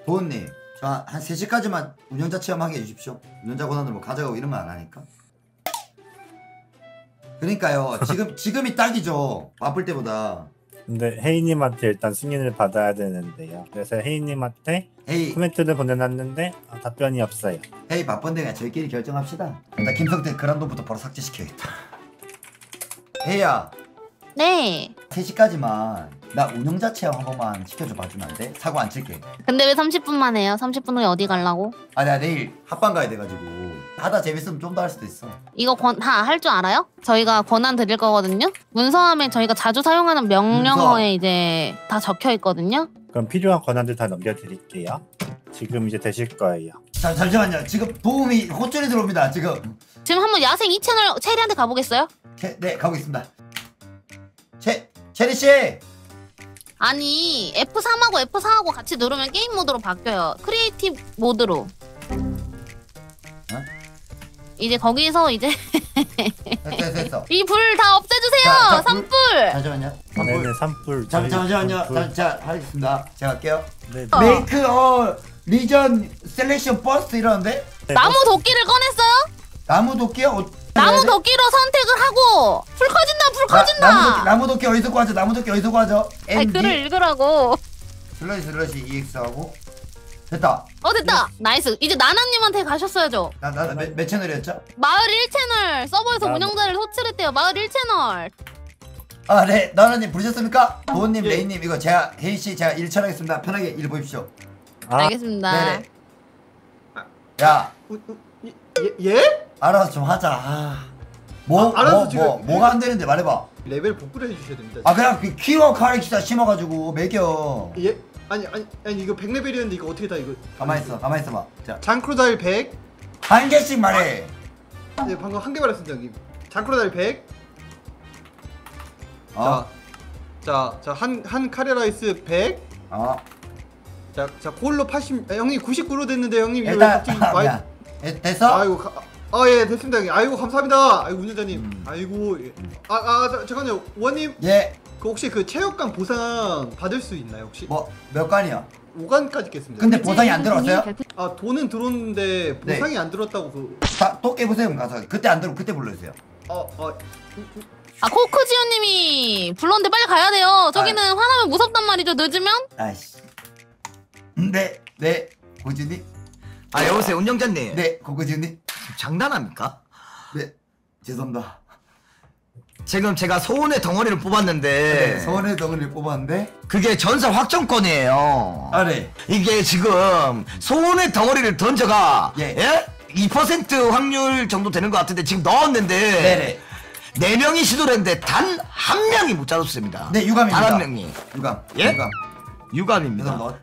도훈님 저 한 3시까지만 운영자 체험하게 해주십시오. 운영자 권한으로 뭐 가져가고 이런 거 안 하니까. 그러니까요. 지금이 딱이죠. 바쁠 때보다. 근데 혜인님한테 일단 승인을 받아야 되는데요. 그래서 혜인님한테 코멘트를 보내놨는데 답변이 없어요. 헤이 바쁜데 그냥 저희끼리 결정합시다. 일단 김성태 그란돈부터 바로 삭제시켜야겠다. 헤이야. 네. 3시까지만 나 운영자 체험 한 번만 시켜줘 봐주면 안 돼? 사고 안 칠게. 근데 왜 30분만 해요? 30분 후에 어디 가려고? 아 내가 내일 합방 가야 돼가지고 하다 재밌으면 좀 더 할 수도 있어. 이거 다 할 줄 알아요? 저희가 권한 드릴 거거든요? 문서함에 저희가 자주 사용하는 명령어에 이제 다 적혀 있거든요? 그럼 필요한 권한들 다 넘겨드릴게요. 지금 이제 되실 거예요. 잠시만요. 지금 도움이 호출이 들어옵니다. 지금 한번 야생 2채널 체리한테 가보겠어요? 네 가보겠습니다. 체리씨! 아니 F3하고 F4하고 같이 누르면 게임 모드로 바뀌어요. 크리에이티브 모드로. 어? 이제 거기서 이제 됐어. 이 불 다 없애주세요. 산불. 잠시만요. 네네 산불. 잠시만요. 자 하겠습니다. 제가 할게요. 네. 메이크 리전 셀렉션 버스트 이러는데? 나무 도끼를 꺼냈어요? 나무 도끼요? 나무 도끼로 선택을 하고 불 커진다 불 커진다. 나무 도끼 어디서 구하죠? 나무 도끼 어디서 구하죠? 아니 글을 읽으라고. 슬러시 EX하고 됐다. 됐다. 나이스. 이제 나나님한테 가셨어야죠. 몇 채널이었죠? 마을 1채널 서버에서 운영자를 호출했대요. 마을 1채널. 아 네. 나나님 부르셨습니까? 도훈님 레이님 이거 제가 혜인씨 제가 일 처리하겠습니다. 편하게 일 보십시오. 알겠습니다. 네네. 야 예? 알아서 좀 하자. 뭐가 안 되는데 말해봐. 레벨 복구를 해주셔야 됩니다. 아 그냥 그 키워 카렉시다 심어가지고 매겨. 예? 아니 이거 100레벨이었는데 이거 어떻게 다 이거 가만히 있어봐. 자 장크로다일 100. 한 개씩 말해. 네 방금 한 개 말했습니다 형님. 장크로다일 100. 한 카레라이스 100. 자 골로 80. 형님 99로 됐는데 형님 일단 됐어? 아이고 예 됐습니다 형님. 아이고 감사합니다. 아이고 운전자님. 아이고 잠깐만요 원님. 예. 그 혹시 그 체육관 보상 받을 수 있나요 혹시? 몇 관이요? 5관까지 깼습니다. 근데 보상이 안 들어왔어요? 아 돈은 들어왔는데 보상이 안 들었다고 그. 또 깨보세요 그럼 가서. 그때 안 들어오면 그때 불러주세요. 코크지오님이 불렀는데 빨리 가야 돼요. 저기는 화나면 무섭단 말이죠. 늦으면? 아이씨. 네 고진님. 여보세요 운영자님. 네 고고진님. 장난합니까? 네 죄송합니다. 지금 제가 소원의 덩어리를 뽑았는데 소원의 덩어리를 뽑았는데 그게 전설 확정권이에요. 네. 이게 지금 소원의 덩어리를 던져가 2% 확률 정도 되는 것 같은데 지금 넣었는데 네네. 4명이 시도를 했는데 단 한 명이 못 잡았습니다. 네 유감입니다. 단 한 명이. 유감. 유감입니다.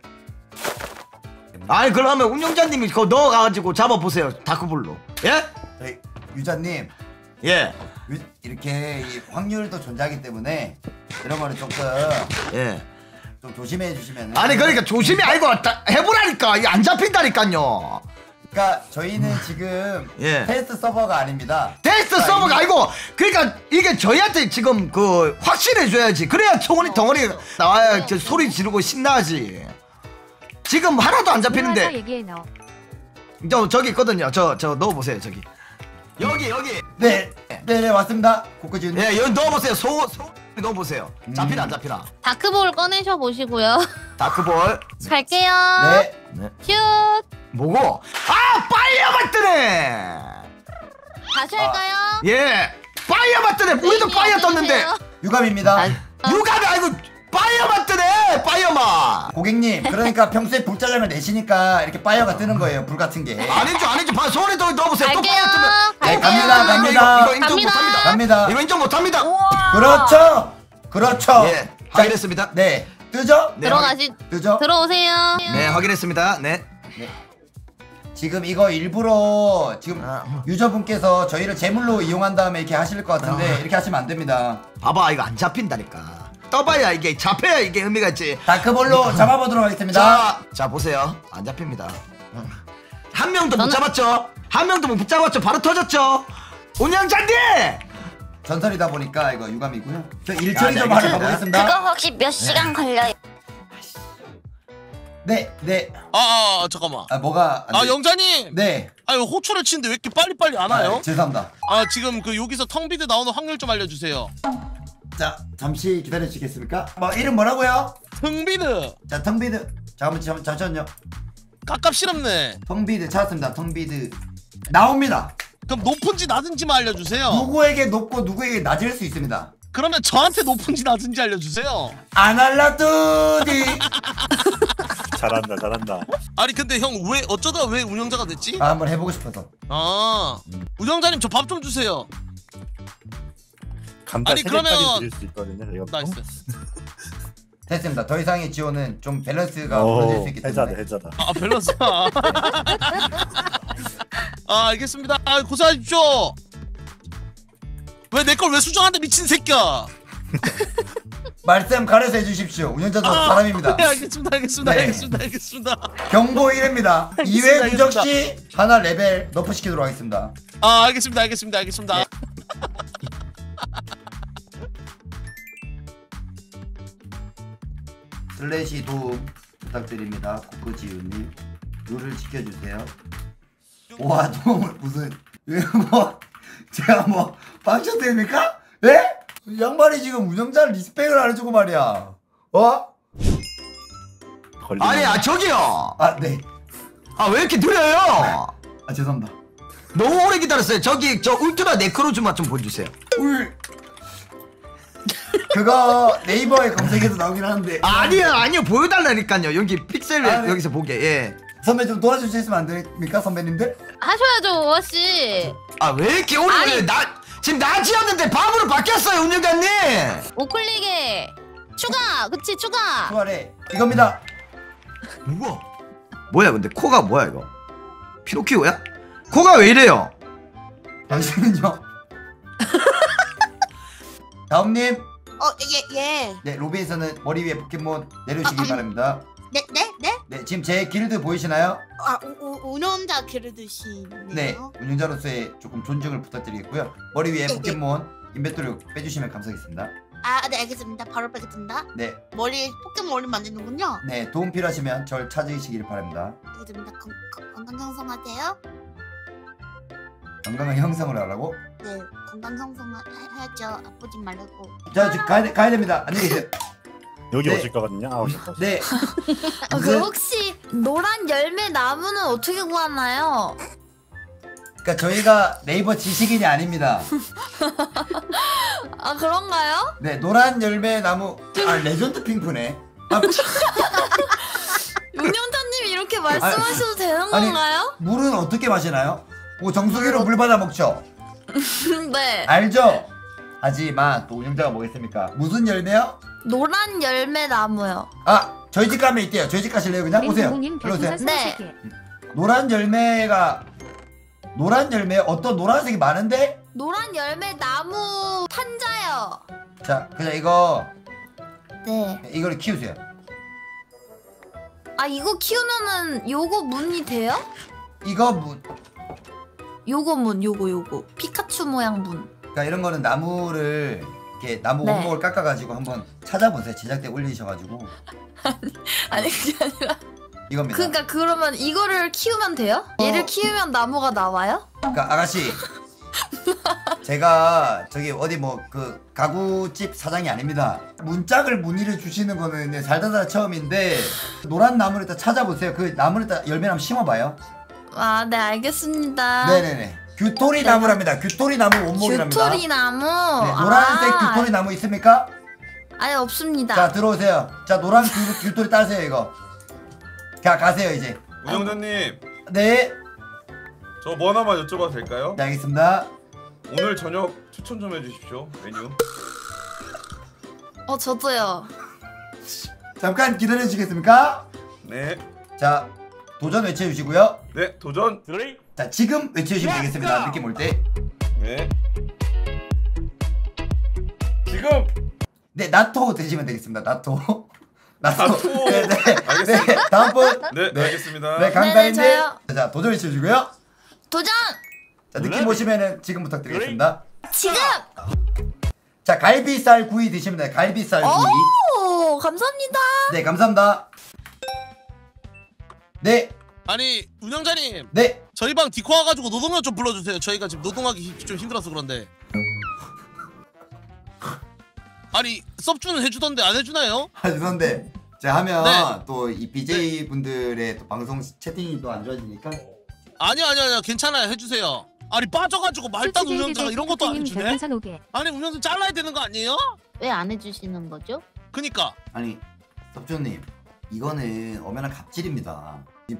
아니 그러면 운영자님이 그거 넣어가지고 잡아보세요. 다크볼로. 예? 유자님. 예. 이렇게 이 확률도 존재하기 때문에 이런 거는 조금 좀 조심해 주시면. 아니 그러니까 조심히 알고 해보라니까. 이게 안 잡힌다니까요. 그러니까 저희는 지금 테스트 서버가 아닙니다. 테스트 서버가 아니고 그러니까 이게 저희한테 지금 그 확신해 줘야지. 그래야 소원이 덩어리 나와야 소리 지르고 신나지. 지금 하나도 안 잡히는데. 저기 있거든요. 저 넣어보세요 저기. 여기. 네 왔습니다. 고코지훈. 네 여기 넣어보세요. 소 넣어보세요. 잡히나 안 잡히나. 다크볼 꺼내셔 보시고요. 다크볼. 갈게요. 네. 큐. 뭐고? 파이어만 뜨네. 다시 할까요? 파이어만 뜨네. 우리도 파이어 떴는데. 유감입니다. 유감이 아니고 파이어만 뜨네. 파이어만. 고객님 그러니까 평소에 불짜장을 내시니까 이렇게 파이어가 뜨는 거예요. 불 같은 게. 아니죠. 소리 더 넣어보세요. 또 파이어 뜨면. 네 갑니다. 이거 인정 못합니다. 갑니다. 이거 인정 못합니다. 그렇죠. 확인했습니다. 네 뜨죠? 뜨죠? 들어오세요. 네 확인했습니다. 네. 지금 이거 일부러 지금 유저분께서 저희를 제물로 이용한 다음에 이렇게 하실 것 같은데 이렇게 하시면 안 됩니다. 봐봐 이거 안 잡힌다니까. 떠봐야 이게 잡혀야 이게 의미가 있지. 다크볼로 잡아보도록 하겠습니다. 자 보세요. 안 잡힙니다. 한 명도 못 잡았죠? 한 명도 못 잡았죠? 바로 터졌죠? 운영자님! 전설이다 보니까 이거 유감이고요. 저 일처리 좀 하러 가보겠습니다. 그거 혹시 몇 시간 걸려요? 네. 잠깐만. 뭐가 안 돼? 영자님. 네. 이거 호출을 치는데 왜 이렇게 빨리빨리 안 와요? 죄송합니다. 지금 그 여기서 텅비드 나오는 확률 좀 알려주세요. 자, 잠시 기다려 주시겠습니까? 이름 뭐라고요? 텅비드. 자, 텅비드. 잠시만요. 깝깝 싫었네. 텅비드 찾았습니다. 텅비드 나옵니다. 그럼 높은지 낮은지만 알려주세요. 누구에게 높고 누구에게 낮을 수 있습니다. 그러면 저한테 높은지 낮은지 알려주세요. 안 알라뚜디. 잘한다. 아니 근데 형 왜 어쩌다 왜 운영자가 됐지? 한번 해보고 싶어서. 운영자님 저 밥 좀 주세요. 감자 아니, 3개까지 그러면- 드릴 수 있거든요. 이것도. 나이스. 됐습니다. 더 이상의 지원은 좀 밸런스가 무너질 수 있기 때문에. 해자다. 밸런스가. 알겠습니다. 고생하십시오. 왜 내 걸 왜 수정하는데 미친 새끼야. 말씀 가려서 해주십시오. 운영자도 사람입니다. 네, 알겠습니다. 경고 1회입니다. 2회 누적 시 하나 레벨 너프 시키도록 하겠습니다. 알겠습니다. 슬래시 도움 부탁드립니다. 코코지우님 룰을 지켜주세요. 와 도움을 무슨 제가 빵셔 됩니까? 예? 이 양반이 지금 운영자를 리스펙을 안 해주고 말이야. 아니 저기요. 네. 왜 이렇게 느려요? 죄송합니다. 너무 오래 기다렸어요. 저기 저 울트라 네크로즈마 좀 보여주세요. 그거 네이버에 검색해서 나오긴 하는데. 아니요 보여달라니까요. 여기 픽셀 네. 여기서 보게. 예. 선배 좀 도와줄 수 있으면 안 됩니까 선배님들? 하셔야죠 오아씨. 왜 이렇게 오래 걸려요? 지금 낮이었는데 밤으로 바뀌었어요 운영자님. 우클릭에 추가. 그치 추가. 수아래 이겁니다. 뭐야 근데 코가 뭐야 이거? 피노키오야? 코가 왜 이래요? 당신은요? 다음님. 예. 네 로비에서는 머리 위에 포켓몬 내려주시기 바랍니다. 네. 네 지금 제 길드 보이시나요? 운영자 기르듯이네요. 네 운영자로서의 조금 존중을 부탁드리겠고요. 머리 위에 네, 포켓몬 인벤토리 빼주시면 감사하겠습니다. 네 알겠습니다. 바로 빼겠습니다. 네, 머리 포켓몬을 만드는군요. 네 도움 필요하시면 절 찾으시길 바랍니다. 알겠습니다. 건강 형성하세요. 건강한 형성을 하라고? 네, 건강 형성해야죠. 아프지 말고. 자 지금 가야 됩니다. 안녕히 계세요. 여기 네. 오실 거거든요. 오셨다. 네. 그 혹시 노란 열매 나무는 어떻게 구하나요? 그러니까 저희가 네이버 지식인이 아닙니다. 그런가요? 네 노란 열매 나무 레전드 핑크네. 운영자님이 이렇게 말씀하셔도 되는 건가요? 물은 어떻게 마시나요? 정수기로 물 받아 먹죠? 네. 알죠? 하지만 또 운영자가 뭐겠습니까? 무슨 열매요? 노란 열매 나무요. 저희 집 가면 있대요. 저희 집 가실래요? 그냥 오세요. 일로 오세요. 네. 노란 열매 어떤 노란색이 많은데? 노란 열매 나무 판자요. 자 그냥 이거 네. 이걸 키우세요. 이거 키우면은 요거 문이 돼요? 이거 요거 문 요거 피카츄 모양 문. 그러니까 이런 거는 나무를 이렇게 나무 네. 원목을 깎아가지고 한번 찾아보세요. 제작대 올리셔가지고 아니 그게 아니라 이겁니다. 그러니까 그러면 이거를 키우면 돼요? 얘를 키우면 나무가 나와요? 그러니까 아가씨 제가 저기 어디 그 가구집 사장이 아닙니다. 문짝을 문의를 주시는 거는 살다 처음인데 노란 나무를 일단 찾아보세요. 그 나무를 일단 열매 한번 심어봐요. 네 알겠습니다. 네네네. 규토리 나무랍니다. 규토리 나무 원목이랍니다. 규토리 나무. 네, 노란색 규토리 나무 있습니까? 아니 없습니다. 자 들어오세요. 자 노란 규토리 따세요 이거. 가세요 이제. 운영자님 네. 저 뭐 하나만 여쭤봐도 될까요? 네 알겠습니다. 오늘 저녁 추천 좀 해주십시오. 메뉴. 저도요. 잠깐 기다려 주시겠습니까? 네. 자 도전 외쳐주시고요. 네 도전. 자 지금 외쳐주시면 되겠습니다. 느낌 올 때. 네. 지금. 네 나토 드시면 되겠습니다. 나토. 나토. 네네. 알겠습니다. 네 다음 분. 네, 알겠습니다. 네 강다인님. 저요. 자 도전 외쳐주시고요. 도전. 자 느낌 오시면은 지금 부탁드리겠습니다. 지금. 자 갈비살 구이 드시면 돼요. 갈비살 구이. 오 감사합니다. 네 감사합니다. 네. 아니 운영자님. 네. 저희 방 디코 와가지고 노동요 좀 불러주세요. 저희가 지금 노동하기 좀 힘들어서 그런데. 아니 섭주는 해주던데 안 해주나요? 죄송한데 제가 하면 네. 또 이 BJ 분들의 또 방송 채팅이 또 안 좋아지니까. 아니요 괜찮아요. 해주세요. 아니 빠져가지고 말단 운영자가 이런 것도 안 해주네? 아니 운영자 잘라야 되는 거 아니에요? 왜 안 해주시는 거죠? 그니까 아니 섭주님 이거는 엄연한 갑질입니다.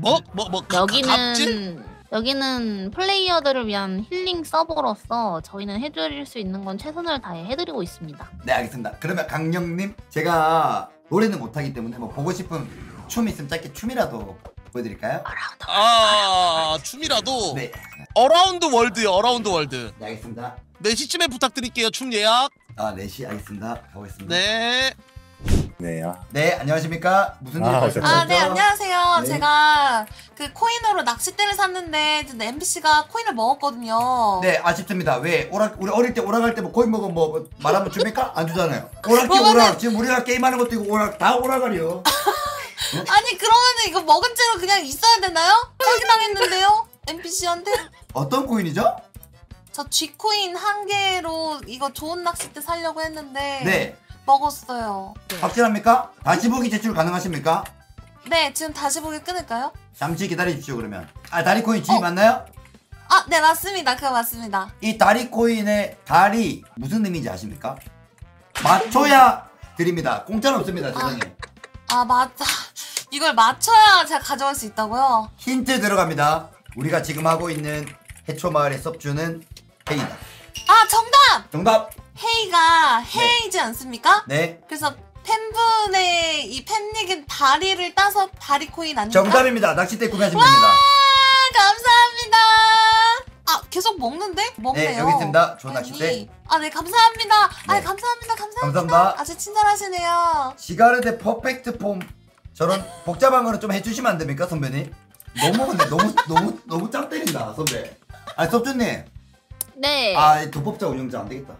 여기는 플레이어들을 위한 힐링 서버로서 저희는 해드릴 수 있는 건 최선을 다해 해드리고 있습니다. 네 알겠습니다. 그러면 강령님 제가 노래는 못하기 때문에 뭐 보고 싶은 춤 있으면 짧게 춤이라도 보여드릴까요? 아 춤이라도? 네. 어라운드 월드요. 어라운드 월드. 네 알겠습니다. 4시쯤에 부탁드릴게요. 춤 예약. 아 4시 알겠습니다. 가보겠습니다. 네. 네요. 네 안녕하십니까? 무슨 일 하셨죠? 네 안녕하세요. 네. 제가 그 코인으로 낚싯대를 샀는데 MBC가 코인을 먹었거든요. 네 아쉽습니다. 왜 우리 어릴 때 오락할 때 뭐 코인 먹으면 뭐 말하면 줍니까? 안 주잖아요. 오락기 오락 지금 우리가 게임하는 것도 있고 오락 다 오락하려. 아니 그러면은 이거 먹은 채로 그냥 있어야 되나요? 사기당했는데요? MBC한테? 어떤 코인이죠? 저 G코인 1개로 이거 좋은 낚싯대 사려고 했는데 네. 먹었어요. 확실합니까? 다시 보기 제출 가능하십니까? 네 지금 다시 보기 끊을까요? 잠시 기다리십시오 그러면. 아 다리 코인 지위 맞나요? 아 네 맞습니다. 그거 맞습니다. 이 다리 코인의 다리 무슨 의미인지 아십니까? 맞춰야 드립니다. 공짜는 없습니다 세상에. 아 맞다. 이걸 맞춰야 제가 가져갈 수 있다고요? 힌트 들어갑니다. 우리가 지금 하고 있는 해초마을의 섭주는 헤이다. 아 정답! 정답! 헤이가 헤이지 않습니까? 네. 그래서 팬분의 이 팬닉은 다리를 따서 다리 코인 아닙니까? 정답입니다. 낚싯대 구매하시면 됩니다. 감사합니다. 아 계속 먹는데? 먹네요. 네 여기 있습니다. 좋은 낚싯대. 아 네 감사합니다. 네. 아 감사합니다. 감사합니다. 아주 친절하시네요. 시가르데 퍼펙트 폼 저런 복잡한 거는 좀 해주시면 안 됩니까 선배님? 근데 너무 짱 때린다 선배. 아 섭주님. 네. 아 도법자 운영자 안 되겠다.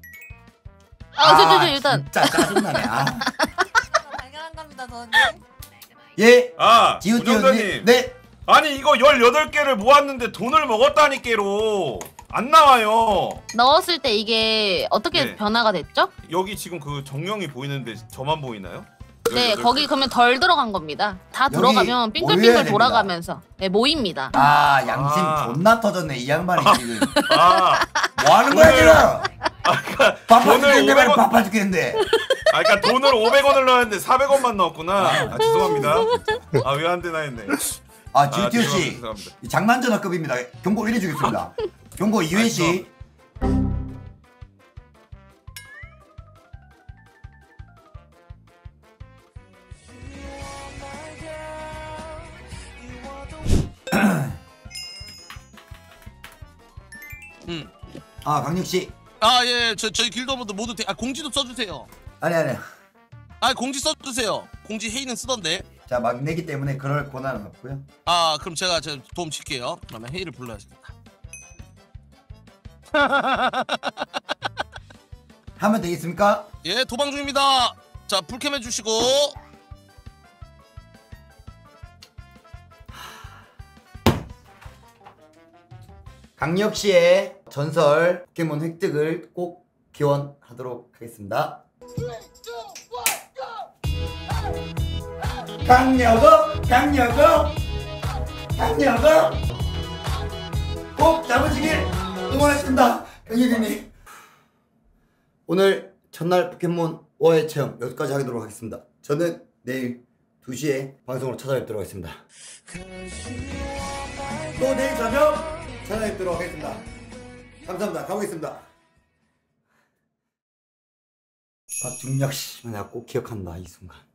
저 일단 진짜 짜증나네. 아. 발견한 겁니다 저는. 예. 운영자님. 지우티우님. 네. 아니 이거 18개를 모았는데 돈을 먹었다니께로 안 나와요. 넣었을 때 이게 어떻게 네. 변화가 됐죠? 여기 지금 그 정령이 보이는데 저만 보이나요? 네 18개. 거기 그러면 덜 들어간 겁니다. 다 여기 들어가면 모여야 빙글빙글 됩니다. 돌아가면서 네, 모입니다. 아 양심 아. 존나 터졌네 이 양반이 지금. 아, 뭐 하는 거야 지금? 바빠 돈을 죽겠는데 말 500원 바빠 죽겠는데. 그러니까 돈을 500원을 넣었는데 400원만 넣었구나. 죄송합니다. 아 왜 안 되나 했네. 아 지우티우 씨 죄송합니다. 장난 전화급입니다. 경고 1회 주겠습니다. 경고 2회 씨. 아 강력 씨. 아 예, 저희 길드분들 모두 공지도 써주세요. 아니. 아 공지 써주세요. 공지 회의는 쓰던데. 자 막내기 때문에 그럴 권한은 없고요. 아 그럼 제가 도움 칠게요. 그러면 회의를 불러야겠다. 하면 되겠습니까? 예 도방 중입니다. 자 불캠 해주시고. 강력 씨의 전설 포켓몬 획득을 꼭 기원하도록 하겠습니다. 강력어 꼭 잡으시길 응원했습니다. 강력이님 오늘 첫날 포켓몬 5회 체험 여기까지 하도록 하겠습니다. 저는 내일 2시에 방송으로 찾아뵙도록 하겠습니다. 또 내일 저녁 찾아뵙도록 하겠습니다. 감사합니다. 가보겠습니다. 박중력 씨, 내가 꼭 기억한다 이 순간.